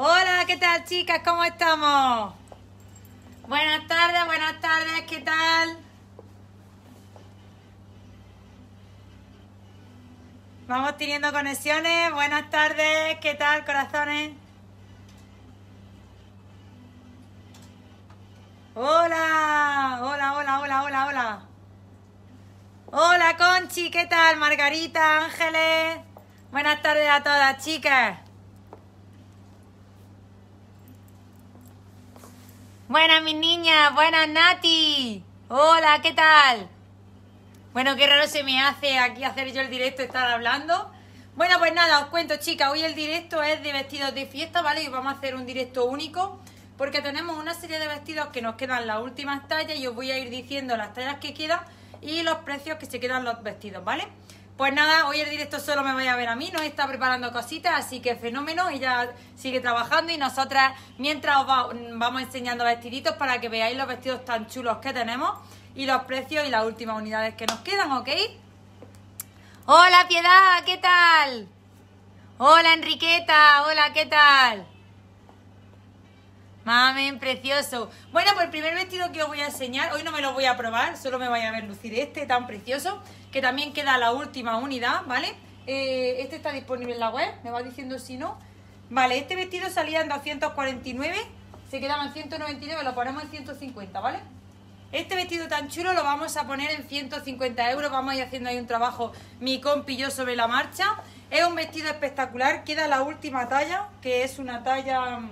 Hola, ¿qué tal, chicas? ¿Cómo estamos? Buenas tardes, ¿qué tal? Vamos teniendo conexiones. Buenas tardes, ¿qué tal, corazones? Hola, hola, hola, hola, hola, hola. Hola, Conchi, ¿qué tal? Margarita, Ángeles. Buenas tardes a todas, chicas. Buenas, mis niñas. Buenas, Nati. Hola, ¿qué tal? Bueno, qué raro se me hace aquí hacer yo el directo, estar hablando. Bueno, pues nada, os cuento, chicas, hoy el directo es de vestidos de fiesta, ¿vale? Y vamos a hacer un directo único porque tenemos una serie de vestidos que nos quedan las últimas tallas y os voy a ir diciendo las tallas que quedan y los precios que se quedan los vestidos, ¿vale? Pues nada, hoy el directo solo me voy a ver a mí, no está preparando cositas, así que fenómeno, ella sigue trabajando y nosotras mientras os vamos enseñando vestiditos para que veáis los vestidos tan chulos que tenemos y los precios y las últimas unidades que nos quedan, ¿ok? Hola, Piedad, ¿qué tal? Hola, Enriqueta, hola, ¿qué tal? Mamen, precioso. Bueno, pues el primer vestido que os voy a enseñar, hoy no me lo voy a probar, solo me voy a ver lucir este tan precioso, que también queda la última unidad, ¿vale? Este está disponible en la web, me va diciendo si no. Vale, este vestido salía en 249, se quedaba en 199, lo ponemos en 150, ¿vale? Este vestido tan chulo lo vamos a poner en 150 euros, vamos a ir haciendo ahí un trabajo mi compi y yo sobre la marcha. Es un vestido espectacular, queda la última talla, que es una talla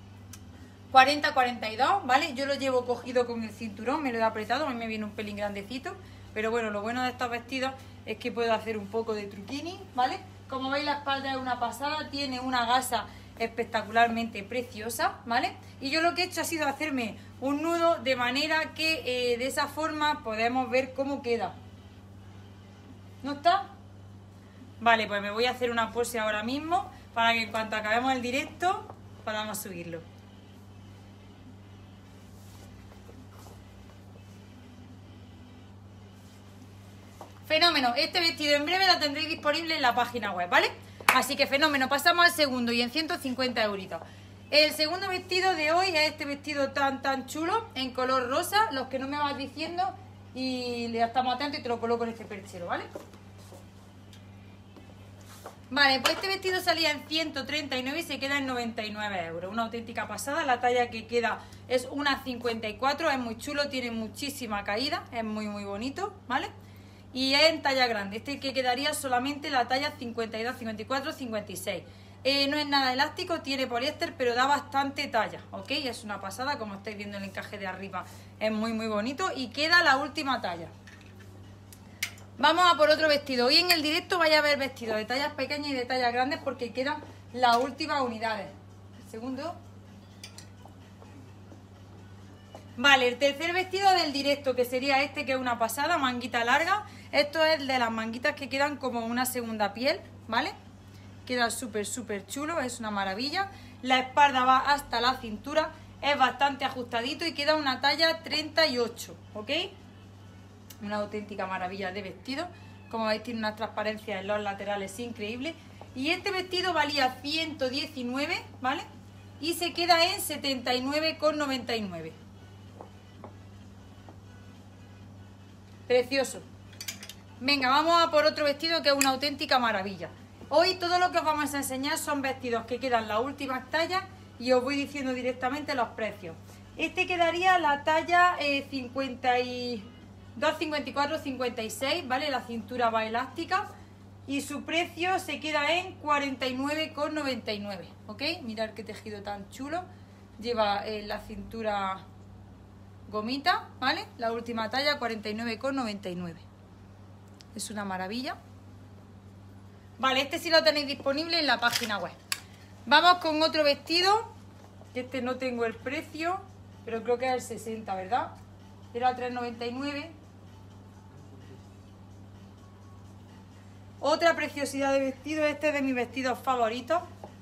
40-42, ¿vale? Yo lo llevo cogido con el cinturón, me lo he apretado, a mí me viene un pelín grandecito, pero bueno, lo bueno de estos vestidos es que puedo hacer un poco de truquini, ¿vale? Como veis, la espalda es una pasada, tiene una gasa espectacularmente preciosa, ¿vale? Y yo lo que he hecho ha sido hacerme un nudo de manera que de esa forma podemos ver cómo queda. ¿No está? Vale, pues me voy a hacer una pose ahora mismo para que en cuanto acabemos el directo podamos subirlo. Fenómeno, este vestido en breve lo tendréis disponible en la página web, ¿vale? Así que fenómeno, pasamos al segundo y en 150 euritos. El segundo vestido de hoy es este vestido tan chulo en color rosa, los que no me vas diciendo y le estamos atentos y te lo coloco en este perchero, ¿vale? Vale, pues este vestido salía en 139 y se queda en 99 euros. Una auténtica pasada, la talla que queda es una 54, es muy chulo, tiene muchísima caída, es muy bonito, ¿vale? Y es en talla grande, este que quedaría solamente la talla 52, 54, 56. No es nada elástico, tiene poliéster, pero da bastante talla, ¿ok? Es una pasada, como estáis viendo el encaje de arriba, es muy bonito y queda la última talla. Vamos a por otro vestido. Hoy en el directo vaya a ver vestidos de tallas pequeñas y de tallas grandes porque quedan las últimas unidades. El segundo. Vale, el tercer vestido del directo, que sería este, que es una pasada, manguita larga. Esto es de las manguitas que quedan como una segunda piel, ¿vale? Queda súper chulo, es una maravilla. La espalda va hasta la cintura, es bastante ajustadito y queda una talla 38, ¿ok? Una auténtica maravilla de vestido. Como veis, tiene una transparencia en los laterales increíble. Y este vestido valía 119, ¿vale? Y se queda en 79,99. Precioso. Venga, vamos a por otro vestido que es una auténtica maravilla. Hoy todo lo que os vamos a enseñar son vestidos que quedan las últimas tallas y os voy diciendo directamente los precios. Este quedaría la talla 52, 54, 56, ¿vale? La cintura va elástica y su precio se queda en 49,99, ¿ok? Mirad qué tejido tan chulo. Lleva la cintura gomita, ¿vale? La última talla 49,99. Es una maravilla. Vale, este sí lo tenéis disponible en la página web. Vamos con otro vestido. Este no tengo el precio, pero creo que es el 60, ¿verdad? Era 3,99. Otra preciosidad de vestido. Este es de mis vestidos favoritos.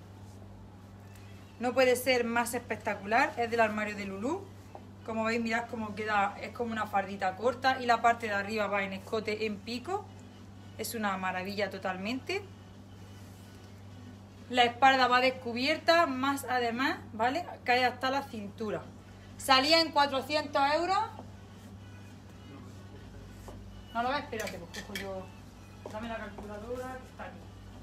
No puede ser más espectacular. Es del armario de Lulú. Como veis, mirad cómo queda, es como una fardita corta y la parte de arriba va en escote en pico. Es una maravilla totalmente. La espalda va descubierta, más además, ¿vale? Cae hasta la cintura. Salía en 400 euros. ¿No lo ves? Espérate, pues cojo yo. Dame la calculadora, que está aquí.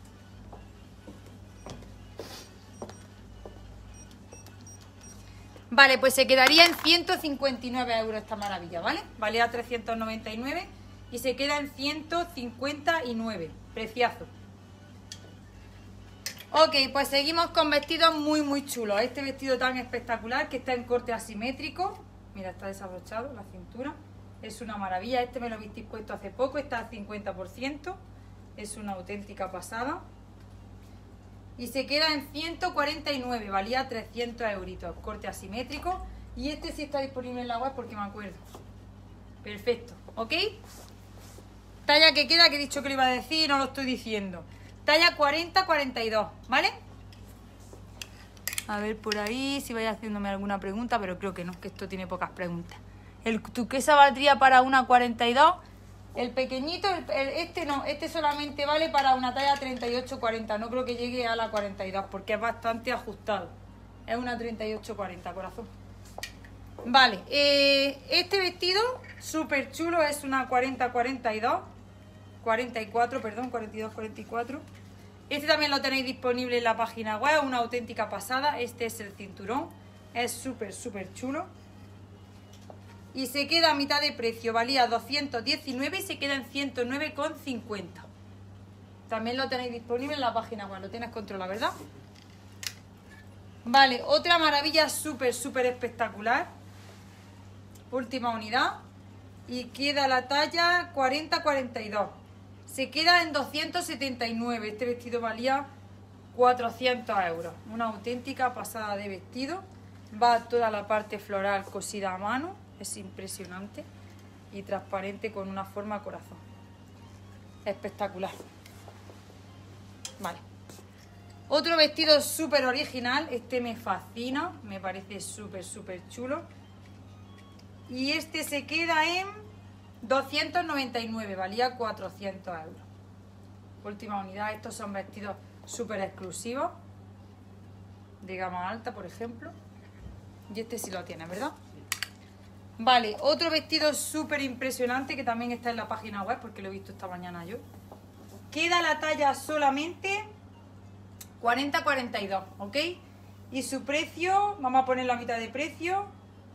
Vale, pues se quedaría en 159 euros esta maravilla, ¿vale? Valía 399 y se queda en 159. Preciazo. Ok, pues seguimos con vestidos muy chulos. Este vestido tan espectacular que está en corte asimétrico. Mira, está desabrochado la cintura. Es una maravilla. Este me lo visteis puesto hace poco. Está al 50%. Es una auténtica pasada. Y se queda en 149. Valía 300 euritos. Corte asimétrico. Y este sí está disponible en la web porque me acuerdo. Perfecto. ¿Ok? Talla que queda, que he dicho que lo iba a decir y no lo estoy diciendo. Talla 40-42, ¿vale? A ver por ahí si vais haciéndome alguna pregunta, pero creo que no, que esto tiene pocas preguntas. ¿El turquesa valdría para una 42? El pequeñito, este no, este solamente vale para una talla 38-40. No creo que llegue a la 42 porque es bastante ajustado. Es una 38-40, corazón. Vale, este vestido súper chulo es una 40-42. 44, perdón, 42-44. Este también lo tenéis disponible en la página web, una auténtica pasada. Este es el cinturón, es súper chulo. Y se queda a mitad de precio, valía 219 y se queda en 109,50. También lo tenéis disponible en la página web, lo tienes controlado, ¿verdad? Vale, otra maravilla súper espectacular. Última unidad. Y queda la talla 40-42. Se queda en 279. Este vestido valía 400 euros. Una auténtica pasada de vestido. Va toda la parte floral cosida a mano. Es impresionante. Y transparente con una forma corazón. Espectacular. Vale. Otro vestido súper original. Este me fascina. Me parece súper chulo. Y este se queda en 299, valía 400 euros. Última unidad. Estos son vestidos súper exclusivos, de gama alta, por ejemplo. Y este sí lo tiene, ¿verdad? Vale, otro vestido súper impresionante que también está en la página web porque lo he visto esta mañana yo. Queda la talla solamente 40-42, ¿ok? Y su precio, vamos a poner la mitad de precio.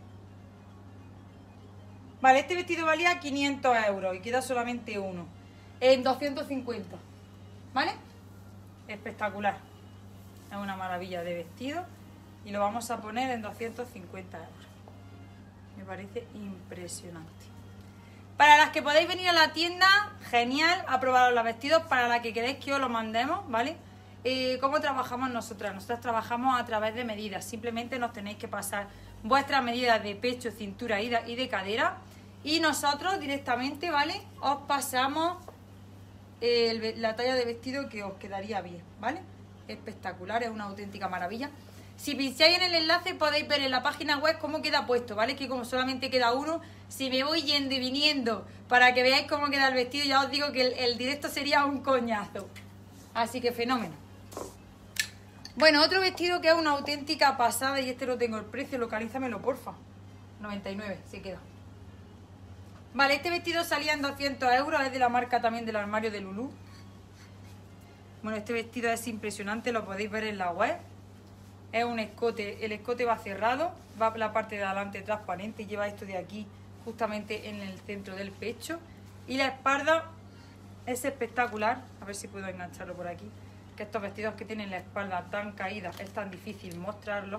Vale, este vestido valía 500 euros y queda solamente uno. En 250. ¿Vale? Espectacular. Es una maravilla de vestido. Y lo vamos a poner en 250 euros. Me parece impresionante. Para las que podéis venir a la tienda, genial, a probar los vestidos. Para las que queréis que os lo mandemos, ¿vale? ¿Cómo trabajamos nosotras? Nosotras trabajamos a través de medidas. Simplemente nos tenéis que pasar vuestras medidas de pecho, cintura y de cadera. Y nosotros directamente, ¿vale? Os pasamos la talla de vestido que os quedaría bien, ¿vale? Espectacular, es una auténtica maravilla. Si pincháis en el enlace podéis ver en la página web cómo queda puesto, ¿vale? Que como solamente queda uno, si me voy yendo y viniendo para que veáis cómo queda el vestido, ya os digo que el directo sería un coñazo. Así que fenómeno. Bueno, otro vestido que es una auténtica pasada y este no tengo el precio, localízamelo, porfa. 99, se queda. Vale, este vestido salía en 200 euros, es de la marca también del armario de Lulú. Bueno, este vestido es impresionante, lo podéis ver en la web. Es un escote, el escote va cerrado, va la parte de adelante transparente y lleva esto de aquí justamente en el centro del pecho. Y la espalda es espectacular, a ver si puedo engancharlo por aquí. Que estos vestidos que tienen la espalda tan caída es tan difícil mostrarlo.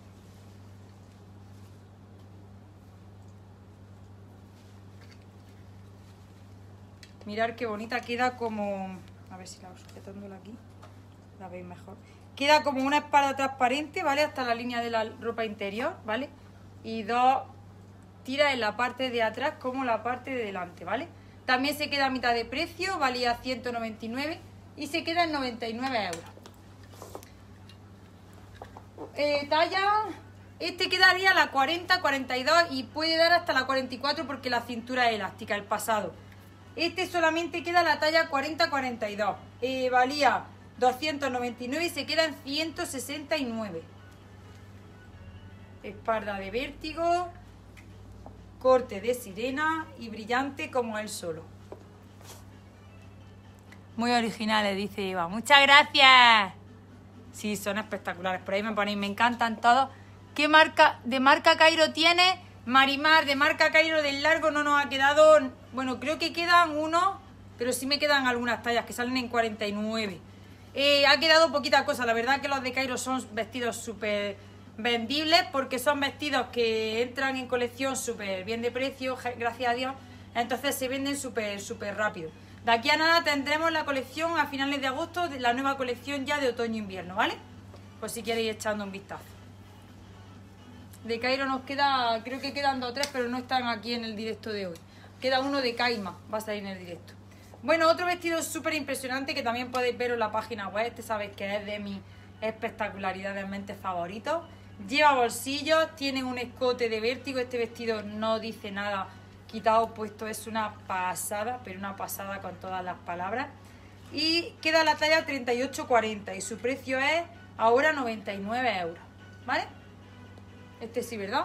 Mirad qué bonita, queda como... A ver si la hago sujetándola aquí, la veis mejor. Queda como una espalda transparente, ¿vale? Hasta la línea de la ropa interior, ¿vale? Y dos tiras en la parte de atrás como la parte de delante, ¿vale? También se queda a mitad de precio, valía 199 y se queda en 99 euros. Talla... Este quedaría la 40-42 y puede dar hasta la 44 porque la cintura es elástica, el pasado. Este solamente queda la talla 40-42. Valía 299 y se queda en 169. Espalda de vértigo, corte de sirena y brillante como él solo. Muy originales, dice Eva. Muchas gracias. Sí, son espectaculares. Por ahí me ponéis, me encantan todos. ¿Qué marca de marca Cairo tiene? Marimar, de marca Cairo del largo no nos ha quedado. Bueno, creo que quedan unos, pero sí me quedan algunas tallas que salen en 49. Ha quedado poquita cosa. La verdad que los de Cairo son vestidos súper vendibles porque son vestidos que entran en colección súper bien de precio, gracias a Dios. Entonces se venden súper rápido. De aquí a nada tendremos la colección a finales de agosto, de la nueva colección ya de otoño-invierno, ¿vale? Pues si queréis echando un vistazo. De Cairo nos queda, creo que quedan 2 o 3, pero no están aquí en el directo de hoy. Queda uno de Caima, va a salir en el directo. Bueno, otro vestido súper impresionante que también podéis ver en la página web. Este sabéis que es de mis espectacularidades mentes favoritos. Lleva bolsillos, tiene un escote de vértigo. Este vestido no dice nada quitado, puesto, es una pasada, pero una pasada con todas las palabras. Y queda la talla 38-40 y su precio es ahora 99 euros, ¿vale? Este sí, ¿verdad?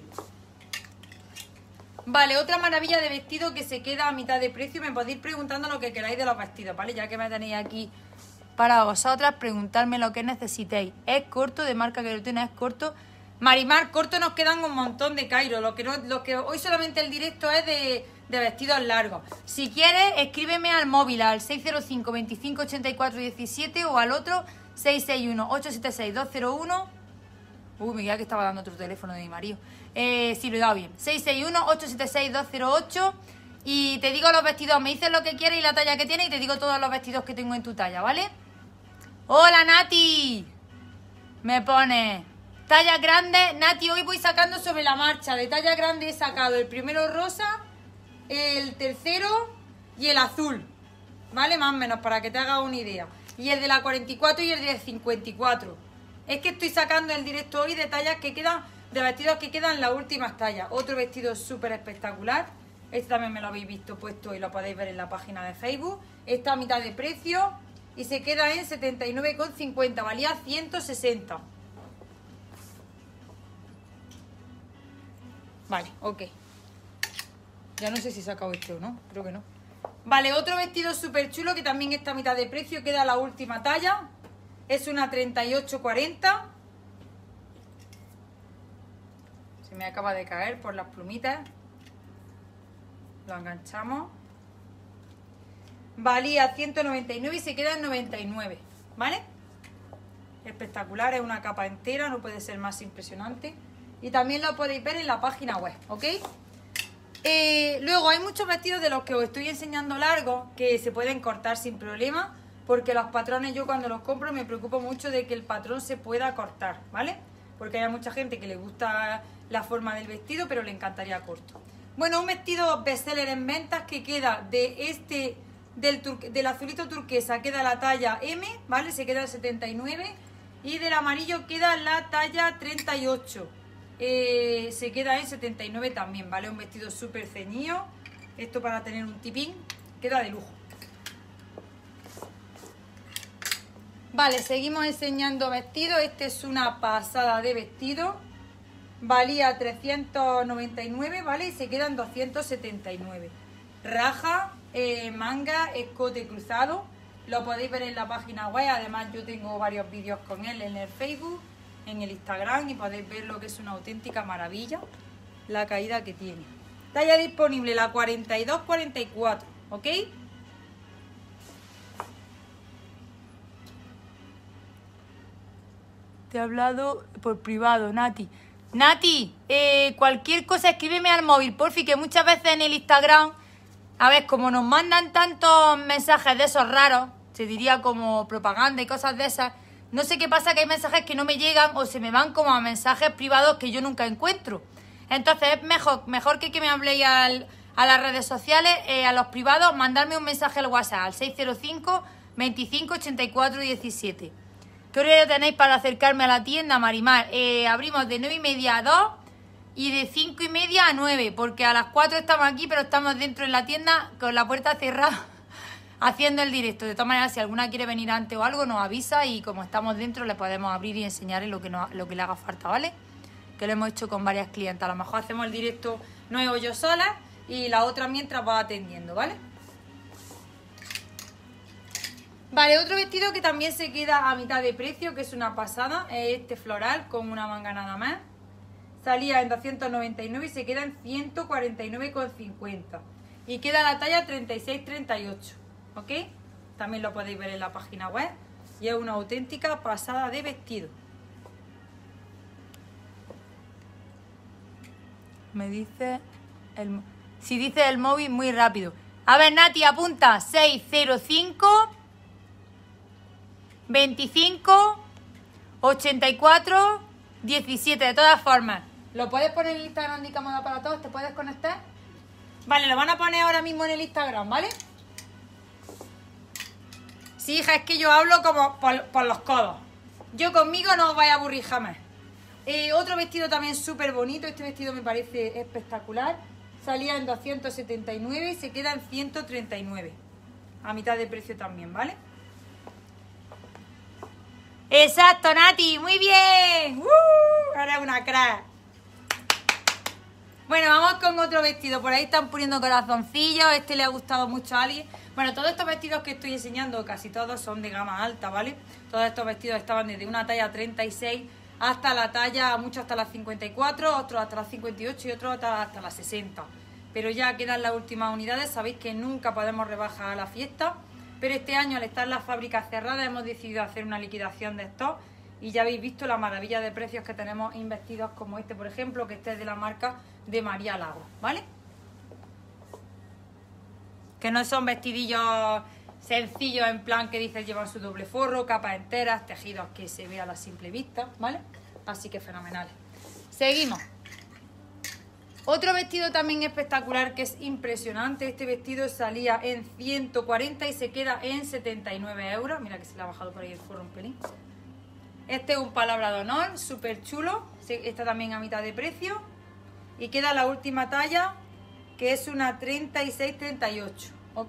Vale, otra maravilla de vestido que se queda a mitad de precio. Me podéis ir preguntando lo que queráis de los vestidos, ¿vale? Ya que me tenéis aquí para vosotras, preguntarme lo que necesitéis. Es corto, de marca que lo tiene, es corto. Marimar, corto nos quedan un montón de Cairo. Lo que hoy solamente el directo es de vestidos largos. Si quieres, escríbeme al móvil al 605 25 84 17 o al otro 661 876 201. Uy, me queda que estaba dando otro teléfono de mi marido. Si lo he dado bien. 661-876-208. Y te digo los vestidos. Me dices lo que quieres y la talla que tienes y te digo todos los vestidos que tengo en tu talla, ¿vale? ¡Hola, Nati! Me pone talla grande. Nati, hoy voy sacando sobre la marcha. De talla grande he sacado el primero rosa, el tercero y el azul, ¿vale? Más o menos, para que te hagas una idea. Y el de la 44 y el de 54. Es que estoy sacando el directo hoy de tallas que quedan, de vestidos que quedan las últimas tallas. Otro vestido súper espectacular. Este también me lo habéis visto puesto y lo podéis ver en la página de Facebook. Está a mitad de precio y se queda en 79,50. Valía 160. Vale, ok. Ya no sé si he sacado este o no. Creo que no. Vale, otro vestido súper chulo que también está a mitad de precio. Queda la última talla. Es una 38-40. Se me acaba de caer por las plumitas. Lo enganchamos. Valía 199 y se queda en 99. ¿Vale? Espectacular, es una capa entera, no puede ser más impresionante. Y también lo podéis ver en la página web, ¿ok? Luego hay muchos vestidos de los que os estoy enseñando largos que se pueden cortar sin problema. Porque los patrones yo cuando los compro me preocupo mucho de que el patrón se pueda cortar, ¿vale? Porque hay mucha gente que le gusta la forma del vestido, pero le encantaría corto. Bueno, un vestido bestseller en ventas que queda de del azulito turquesa, queda la talla M, ¿vale? Se queda el 79. Y del amarillo queda la talla 38. Se queda en 79 también, ¿vale? Un vestido súper ceñido. Esto para tener un tipín, queda de lujo. Vale, seguimos enseñando vestidos. Este es una pasada de vestido. Valía 399, ¿vale? Y se quedan 279. Raja, manga, escote cruzado. Lo podéis ver en la página web. Además, yo tengo varios vídeos con él en el Facebook, en el Instagram. Y podéis ver lo que es una auténtica maravilla. La caída que tiene. Talla disponible la 42-44, ¿ok? Te he hablado por privado, Nati. Nati, cualquier cosa escríbeme al móvil, porfi, que muchas veces en el Instagram, a ver, como nos mandan tantos mensajes de esos raros, se diría como propaganda y cosas de esas, no sé qué pasa, que hay mensajes que no me llegan o se me van como a mensajes privados que yo nunca encuentro. Entonces es mejor que me habléis a las redes sociales, a los privados, mandarme un mensaje al WhatsApp, al 605 25 84 17. ¿Qué horario tenéis para acercarme a la tienda, Marimar? Abrimos de 9:30 a 2 y de 5:30 a 9, porque a las 4 estamos aquí, pero estamos dentro en la tienda con la puerta cerrada. haciendo el directo. De todas maneras, si alguna quiere venir antes o algo, nos avisa y como estamos dentro le podemos abrir y enseñarle lo que le haga falta, ¿vale? Que lo hemos hecho con varias clientas. A lo mejor hacemos el directo no o yo sola y la otra mientras va atendiendo, ¿vale? Vale, otro vestido que también se queda a mitad de precio, que es una pasada, es este floral con una manga nada más. Salía en 299 y se queda en 149,50. Y queda la talla 36-38, ¿ok? También lo podéis ver en la página web. Y es una auténtica pasada de vestido. Me dice si dice el móvil muy rápido. A ver, Nati, apunta 605 25 84 17. De todas formas, ¿lo puedes poner en el Instagram de Moda para Todos? ¿Te puedes conectar? Vale, lo van a poner ahora mismo en el Instagram, ¿vale? Sí, hija, es que yo hablo como por los codos. Yo conmigo no os vais a aburrir jamás. Otro vestido también súper bonito. Este vestido me parece espectacular. Salía en 279 y se queda en 139. A mitad de precio también, ¿vale? Exacto, Nati, muy bien. Ahora una crack. Bueno, vamos con otro vestido. Por ahí están poniendo corazoncillos. Este le ha gustado mucho a alguien. Bueno, todos estos vestidos que estoy enseñando, casi todos son de gama alta, ¿vale? Todos estos vestidos estaban desde una talla 36 hasta la talla, muchos hasta las 54, otros hasta las 58 y otros hasta las 60. Pero ya quedan las últimas unidades. Sabéis que nunca podemos rebajar a la fiesta. Pero este año, al estar las fábricas cerradas, hemos decidido hacer una liquidación de stock. Y ya habéis visto la maravilla de precios que tenemos en vestidos como este, por ejemplo, que este es de la marca de María Lago, ¿vale? Que no son vestidillos sencillos en plan que dices llevan su doble forro, capas enteras, tejidos que se ve a la simple vista, ¿vale? Así que fenomenales. Seguimos. Otro vestido también espectacular que es impresionante. Este vestido salía en 140 y se queda en 79 euros. Mira que se le ha bajado por ahí el forro un pelín. Este es un palabra de honor, súper chulo. Está también a mitad de precio. Y queda la última talla, que es una 36-38, ¿ok?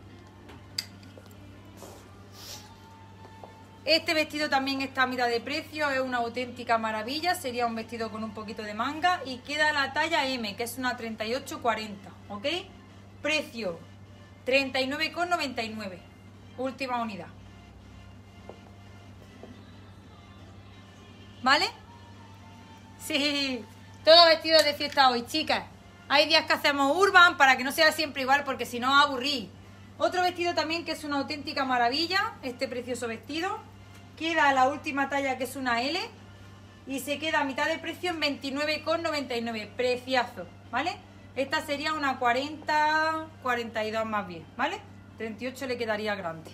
Este vestido también está a mitad de precio, es una auténtica maravilla. Sería un vestido con un poquito de manga y queda la talla M, que es una 38-40, ¿ok? Precio 39,99, última unidad. ¿Vale? Sí, todo vestido de fiesta hoy, chicas. Hay días que hacemos urban para que no sea siempre igual, porque si no aburrí. Otro vestido también que es una auténtica maravilla, este precioso vestido. Queda la última talla, que es una L, y se queda a mitad de precio en 29,99. Preciazo, ¿vale? Esta sería una 40, 42 más bien, ¿vale? 38 le quedaría grande.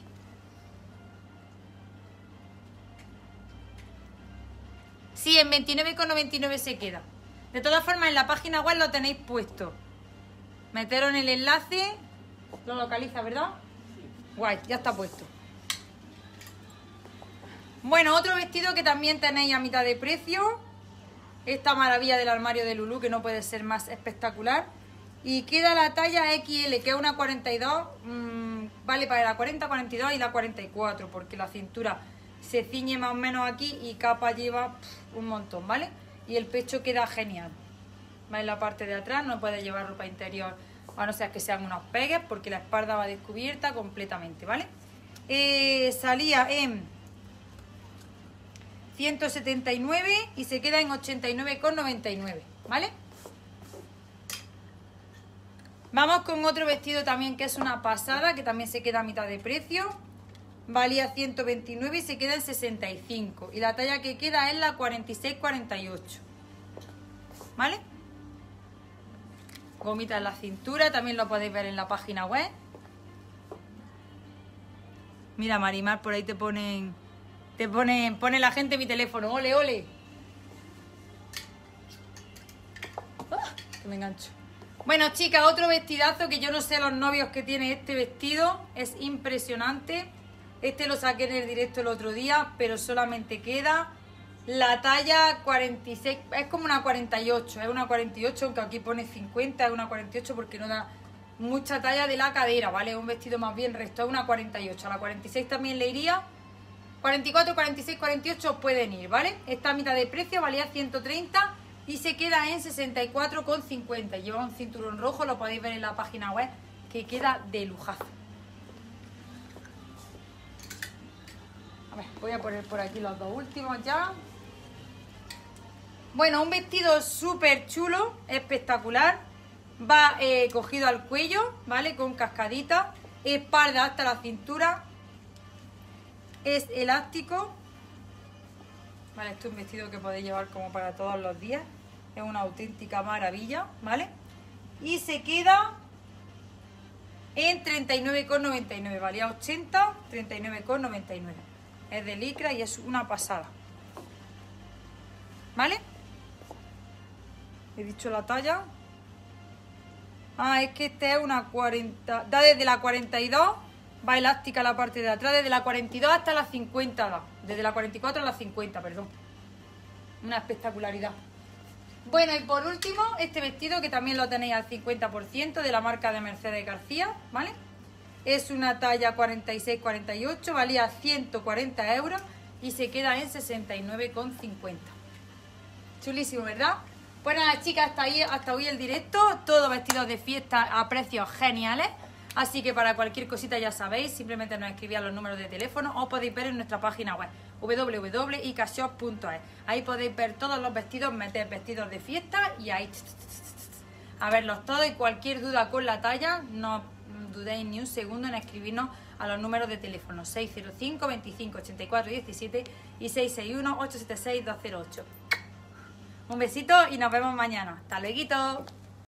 Sí, en 29,99 se queda. De todas formas, en la página web lo tenéis puesto. Meteros en el enlace. Lo localiza, ¿verdad? Sí. Guay, ya está puesto. Bueno, otro vestido que también tenéis a mitad de precio. Esta maravilla del armario de Lulú, que no puede ser más espectacular. Y queda la talla XL, que es una 42. Vale para la 40, 42 y la 44, porque la cintura se ciñe más o menos aquí y capa lleva un montón, ¿vale? Y el pecho queda genial. Va en la parte de atrás, no puede llevar ropa interior, a no ser que sean unos pegues, porque la espalda va descubierta completamente, ¿vale? Salía en 179 y se queda en 89,99, ¿vale? Vamos con otro vestido también que es una pasada, que también se queda a mitad de precio. Valía 129 y se queda en 65. Y la talla que queda es la 46-48. ¿Vale? Gomita en la cintura, también lo podéis ver en la página web. Mira, Marimar, por ahí pone la gente mi teléfono. ¡Ole, ole! Que me engancho. Bueno, chicas, otro vestidazo que yo no sé los novios que tiene este vestido. Es impresionante. Este lo saqué en el directo el otro día, pero solamente queda la talla 46. Es como una 48. Es una 48, aunque aquí pone 50. Es una 48 porque no da mucha talla de la cadera, ¿vale? Un vestido más bien recto, es una 48. A la 46 también le iría. 44, 46, 48 pueden ir, ¿vale? Esta a mitad de precio valía 130 y se queda en 64,50. Lleva un cinturón rojo, lo podéis ver en la página web, que queda de lujazo. A ver, voy a poner por aquí los dos últimos ya. Bueno, un vestido súper chulo, espectacular. Va cogido al cuello, ¿vale? Con cascadita, espalda hasta la cintura. Es elástico. Vale, esto es un vestido que podéis llevar como para todos los días. Es una auténtica maravilla, ¿vale? Y se queda en 39,99. Valía 80, 39,99. Es de licra y es una pasada. ¿Vale? He dicho la talla. Ah, es que este es una 40. Da desde la 42, va elástica la parte de atrás, desde la 42 hasta la 50 da. Desde la 44 a la 50, perdón. Una espectacularidad. Bueno, y por último, este vestido que también lo tenéis al 50% de la marca de Mercedes García, ¿vale? Es una talla 46-48, valía 140 euros y se queda en 69,50. Chulísimo, ¿verdad? Pues nada, chicas, hasta hoy el directo. Todo vestidos de fiesta a precios geniales. Así que para cualquier cosita ya sabéis, simplemente nos escribís a los números de teléfono o podéis ver en nuestra página web www.icashop.es. Ahí podéis ver todos los vestidos, meter vestidos de fiesta y ahí a verlos todos. Y cualquier duda con la talla, no dudéis ni un segundo en escribirnos a los números de teléfono 605 25 84 17 y 661 876 208. Un besito y nos vemos mañana. Hasta luego.